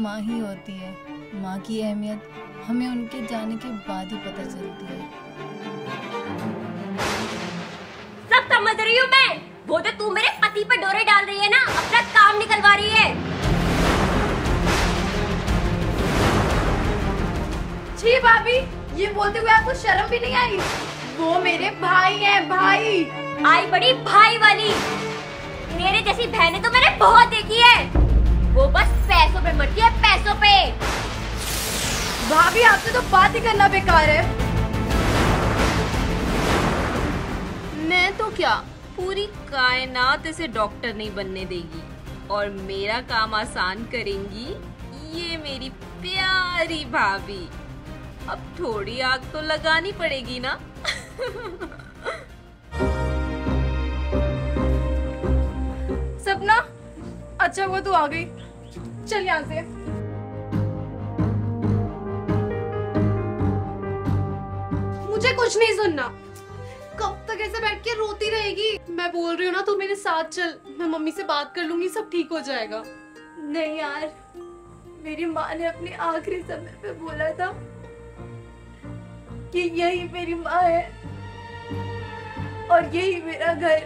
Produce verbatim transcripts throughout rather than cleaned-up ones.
माँ ही होती है। माँ की अहमियत हमें उनके जाने के बाद ही पता चलती है। सब समझ रही हूँ मैं। वो तो तू मेरे पति पर डोरे डाल रही है ना, अपना काम निकलवा रही है। छी भाभी, ये बोलते हुए आपको शर्म भी नहीं आई? वो मेरे भाई हैं, भाई। आई बड़ी भाई वाली। मेरे जैसी बहनें तो मैंने बहुत देखी है। वो बस पैसों पे मरती है, पैसों पे। भाभी आपसे तो बात ही करना बेकार है। मैं तो क्या, पूरी कायनात इसे डॉक्टर नहीं बनने देगी और मेरा काम आसान करेंगी ये मेरी प्यारी भाभी। अब थोड़ी आग तो लगानी पड़ेगी ना। सपना, अच्छा वो तू आ गई। चल यहाँ से। मुझे कुछ नहीं सुनना। कब तक ऐसे बैठ के रोती रहेगी? मैं बोल रही हूँ ना, तू मेरे साथ चल। मैं मम्मी से बात कर लूंगी, सब ठीक हो जाएगा। नहीं यार, मेरी माँ ने अपने आखिरी समय पे बोला था कि यही मेरी माँ है और यही मेरा घर।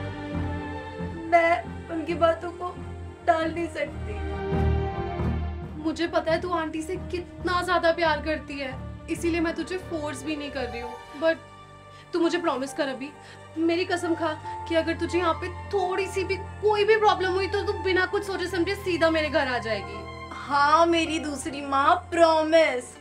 मैं उनकी बातों को टाल नहीं सकती। मुझे पता है तू आंटी से कितना ज्यादा प्यार करती है, इसीलिए मैं तुझे फोर्स भी नहीं कर रही हूँ। बट तू मुझे प्रॉमिस कर अभी, मेरी कसम खा कि अगर तुझे यहाँ पे थोड़ी सी भी कोई भी प्रॉब्लम हुई तो तू बिना कुछ सोचे समझे सीधा मेरे घर आ जाएगी। हाँ मेरी दूसरी माँ, प्रॉमिस।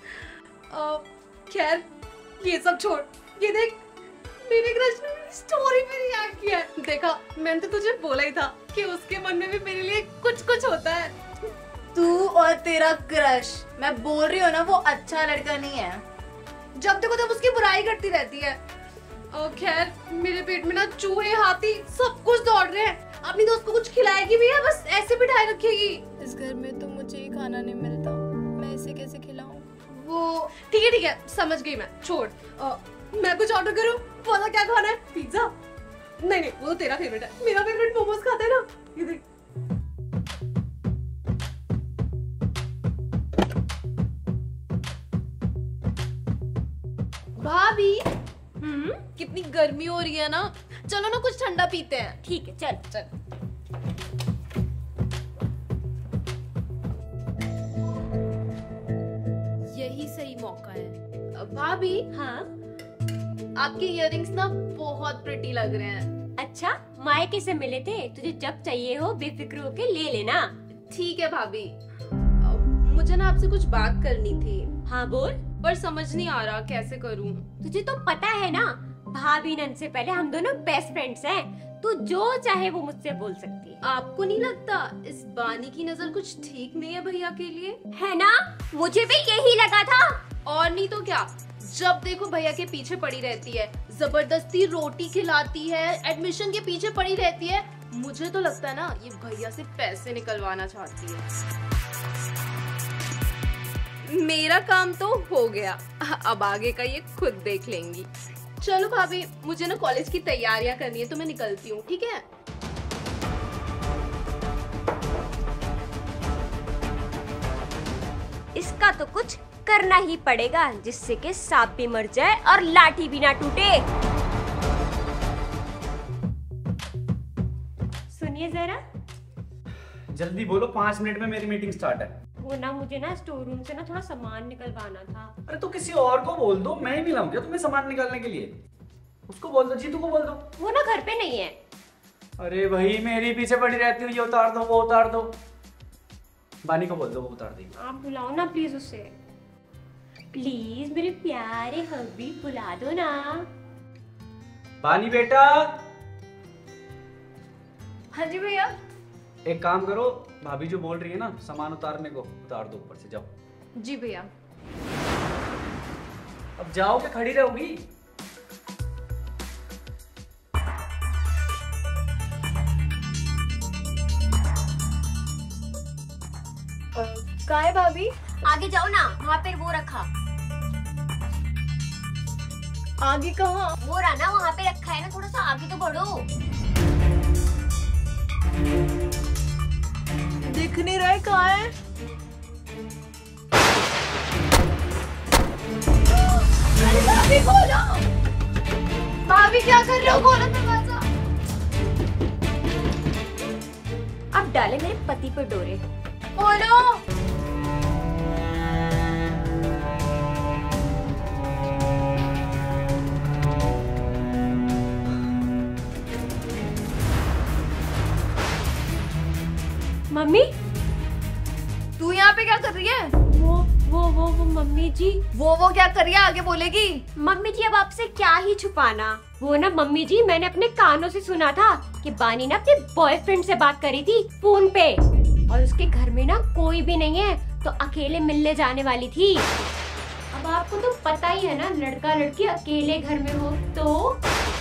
खैर ये सब छोड़, ये देख मेरे क्रश ने मेरी स्टोरी पे रिएक्ट किया है। देखा, मैंने तो तुझे बोला ही था कि उसके मन में भी मेरे लिए कुछ कुछ होता है। तू और तेरा क्रश, मैं बोल रही हूँ ना, वो अच्छा लड़का नहीं है। जब देखो तब उसकी बुराई करती रहती है। और खैर मेरे पेट में ना चूहे, हाथी सब कुछ दौड़ रहे हैं। अपनी दोस्त को कुछ खिलाएगी भी है, बस ऐसे बिठाए रखेगी। इस घर में तो मुझे ही खाना नहीं मिलता, मैं इसे कैसे खिलाऊं? वो ठीक है ठीक है, समझ गई मैं, छोड़। आ, मैं कुछ ऑर्डर करूं? बोला क्या खाना है? पिज्जा? नहीं नहीं, वो तो तेरा फेवरेट है। मेरा फेवरेट मोमोज खाता है ना, ये देख। भाभी, हम्म, कितनी गर्मी हो रही है ना। चलो ना कुछ ठंडा पीते हैं। ठीक है, चल चल। यही सही मौका है। भाभी, हाँ आपके इयररिंग्स ना बहुत प्रिटी लग रहे हैं। अच्छा, मायके से मिले थे, तुझे जब चाहिए हो बेफिक्र होके ले लेना। ठीक है भाभी, मुझे ना आपसे कुछ बात करनी थी। हाँ बोल। पर समझ नहीं आ रहा कैसे करूं। तुझे तो पता है ना, भाभी नन से पहले हम दोनों बेस्ट फ्रेंड्स हैं। तू जो चाहे वो मुझसे बोल सकती है। आपको नहीं लगता इस बानी की नजर कुछ ठीक नहीं है भैया के लिए? है ना, मुझे भी यही लगा था। और नहीं तो क्या, जब देखो भैया के पीछे पड़ी रहती है, जबरदस्ती रोटी खिलाती है, एडमिशन के पीछे पड़ी रहती है। मुझे तो लगता है ना ये भैया से पैसे निकलवाना चाहती है। मेरा काम तो हो गया, अब आगे का ये खुद देख लेंगी। चलो भाभी, मुझे ना कॉलेज की तैयारियां करनी है तो मैं निकलती हूँ, ठीक है? इसका तो कुछ करना ही पड़ेगा, जिससे कि सांप भी मर जाए और लाठी भी ना टूटे। सुनिए जरा। जल्दी बोलो, पाँच मिनट में मेरी मीटिंग स्टार्ट है। वो ना मुझे ना स्टोर रूम से ना थोड़ा सामान निकलवाना था। अरे तो किसी और को बोल दो, मैं ही मिलाऊं क्या तुम्हें सामान निकालने के लिए? उसको बोल दो, जीतू को बोल दो। वो ना घर पे नहीं है। अरे भाई, मेरी पीछे पड़ी रहती हूँ, ये उतार दो वो उतार दो। बानी को बोल दो, वो उतार देगी। आप बुलाओ ना प्लीज उसे। प्लीज मेरे प्यारे हबी, बुला दो ना। बानी बेटा। हाँ जी भैया। एक काम करो, भाभी जो बोल रही है ना सामान उतारने को, उतार दो ऊपर से, जाओ। जी भैया। अब जाओ कि खड़ी रहोगी? कहाँ है भाभी? आगे जाओ ना, वहाँ पे वो रखा। आगे कहाँ? वो रहा ना, वहाँ पे रखा है ना, थोड़ा सा आगे तो बढ़ो। दिख नहीं रहा है, कहाँ है? ये क्या कर रहे हो? खोलो दरवाजा। अब डाले मेरे पति पर डोरे। खोलो। मम्मी, तू यहाँ पे क्या कर रही है? वो वो वो वो मम्मी जी। वो वो क्या कर रही है? आगे बोलेगी। मम्मी जी अब आपसे क्या ही छुपाना। वो ना मम्मी जी, मैंने अपने कानों से सुना था कि बानी ना अपने बॉयफ्रेंड से बात करी थी फोन पे, और उसके घर में ना कोई भी नहीं है, तो अकेले मिलने जाने वाली थी। अब आपको तो पता ही है ना, लड़का लड़की अकेले घर में हो तो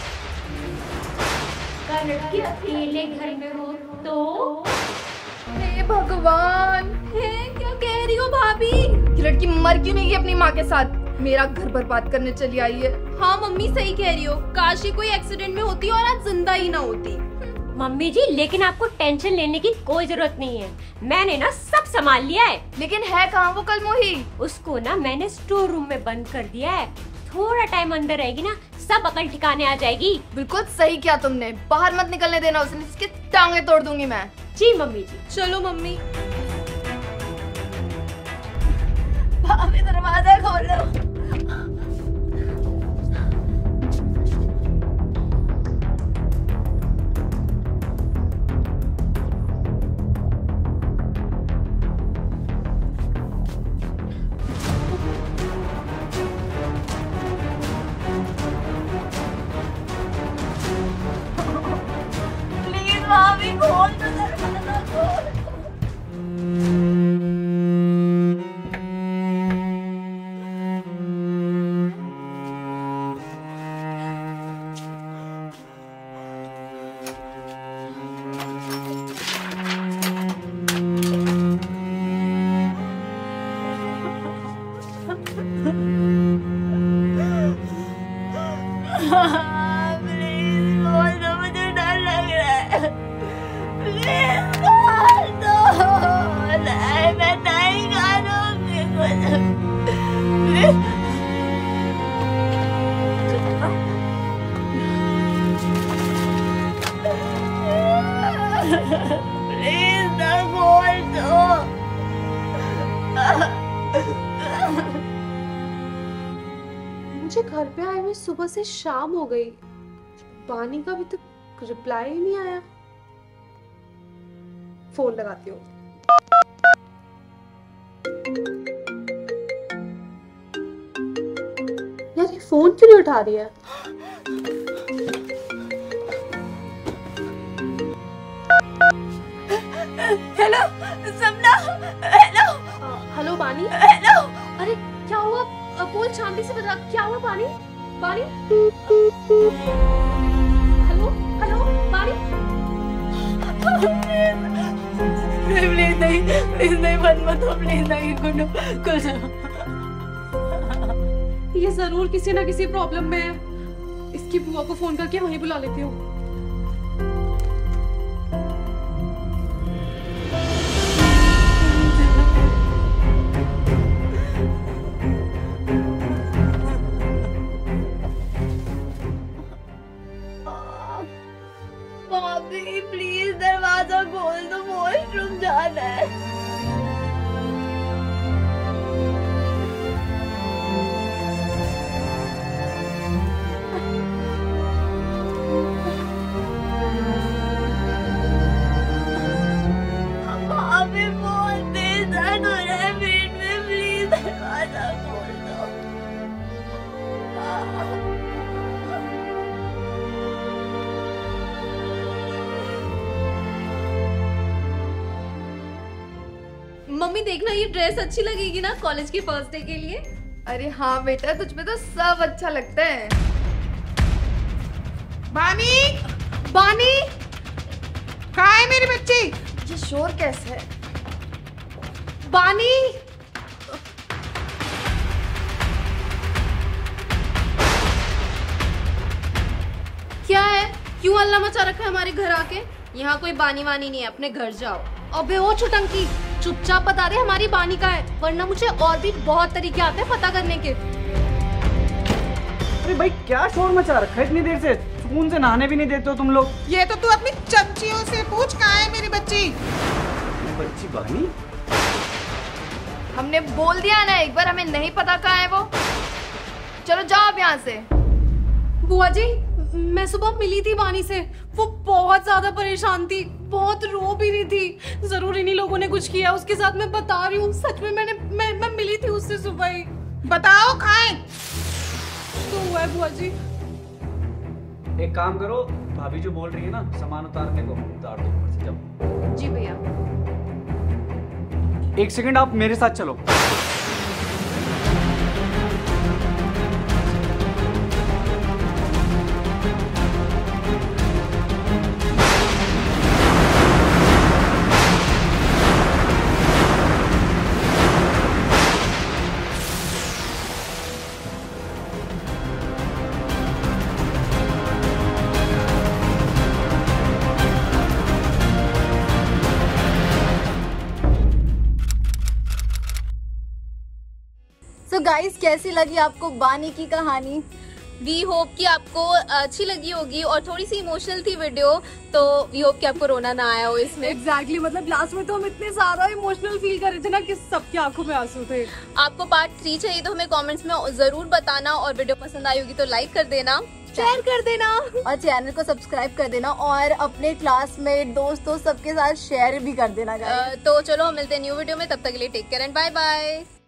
लड़का लड़की अकेले घर में हो तो हे भगवान, है क्या कह रही हो भाभी? ये लड़की मर क्यों नहीं गई अपनी माँ के साथ? मेरा घर बर्बाद करने चली आई है। हाँ मम्मी सही कह रही हो, काश ये कोई एक्सीडेंट में होती और आज जिंदा ही ना होती। मम्मी जी लेकिन आपको टेंशन लेने की कोई जरूरत नहीं है, मैंने ना सब संभाल लिया है। लेकिन है कहाँ वो कलमोही? उसको ना मैंने स्टोर रूम में बंद कर दिया है, थोड़ा टाइम अंदर रहेगी ना सब अकल ठिकाने आ जाएगी। बिल्कुल सही किया तुमने, बाहर मत निकलने देना उसे, इसकी टांगे तोड़ दूंगी मैं। जी मम्मी जी। चलो मम्मी। भाभी दरवाजा खोलो। प्लीज भाभी खोल दो दरवाजा, खोल। प्लीज खोल दो, मुझे डर लग रहा है। प्लीज खोल दो। नहीं मैं नहीं करूँगी कुछ। प्लीज ना खोल दो। मुझे घर पे आए हुए सुबह से शाम हो गई, बानी का अभी तक रिप्लाई ही नहीं आया। फोन लगाती हूँ। यार ये फोन क्यों नहीं उठा रही है? Hello Sapna. Hello hello Bani. Hello. अरे क्या हुआ? अ, बोल शांति से बता, क्या हुआ Bani? Bani? Hello hello Bani? Please नहीं, प्लीज नहीं, मत मत हो, प्लीज नहीं, गुड्डू कुछ। ये जरूर किसी ना किसी प्रॉब्लम में है। इसकी बुआ को फोन करके वहीं बुला लेती हूँ। भाभी प्लीज दरवाजा खोल दो, वॉशरूम जाना है। भाभी बहुत तेज दर्द हो रहा है पेट में, प्लीज दरवाजा खोल दो। मम्मी देखना ये ड्रेस अच्छी लगेगी ना कॉलेज के फर्स्ट डे के लिए। अरे हाँ बेटा, तुझ पे तो सब अच्छा लगता है। बानी, बानी, कहाँ है मेरी बच्ची? ये शोर कैसे है? बानी क्या है, क्यों हल्ला मचा रखा है हमारे घर आके? यहाँ कोई बानी वानी नहीं है, अपने घर जाओ। अबे ओ छुटंकी, चुपचाप बता दे हमारी बानी का है, वरना मुझे और भी बहुत तरीके आते हैं पता करने के। अरे भाई क्या शोर मचा रखा है इतनी देर से, सुकून से नहाने भी नहीं देते हो तुम लोग। ये तो तू अपनी चमचियों से पूछ कहाँ है मेरी बच्ची। बच्ची बानी? हमने बोल दिया ना एक बार, हमें नहीं पता कहाँ है वो। चलो जाओ अब यहाँ से। बुआ जी, मैं सुबह मिली थी बानी से, वो बहुत ज्यादा परेशान थी, बहुत रो भी रही थी। जरूर इन्हीं लोगों ने कुछ किया उसके साथ, मैं बता रही हूँ सच में। मैंने मैं मैं मिली थी उससे सुबह ही। बताओ खाए तो हुआ है बुआ जी। एक काम करो, भाभी जो बोल रही है ना सामान उतारने को, उतार दो ऊपर से। जाओ। जी भैया। एक सेकंड आप मेरे साथ चलो। तो गाइस, कैसी लगी आपको बानी की कहानी? वी होप कि आपको अच्छी लगी होगी और थोड़ी सी इमोशनल थी वीडियो, तो वी होप कि आपको रोना ना आया हो इसमें। एग्जैक्टली exactly, मतलब लास्ट में तो हम इतने ज्यादा इमोशनल फील कर रहे थे ना कि सबकी आंखों में आंसू थे। आपको पार्ट थ्री चाहिए तो हमें कमेंट्स में जरूर बताना, और वीडियो पसंद आई होगी तो लाइक कर देना, शेयर कर देना और चैनल को सब्सक्राइब कर देना, और अपने क्लासमेट दोस्तों सबके साथ शेयर भी कर देना। तो चलो हम मिलते हैं न्यू वीडियो में, तब तक के लिए take care and bye bye.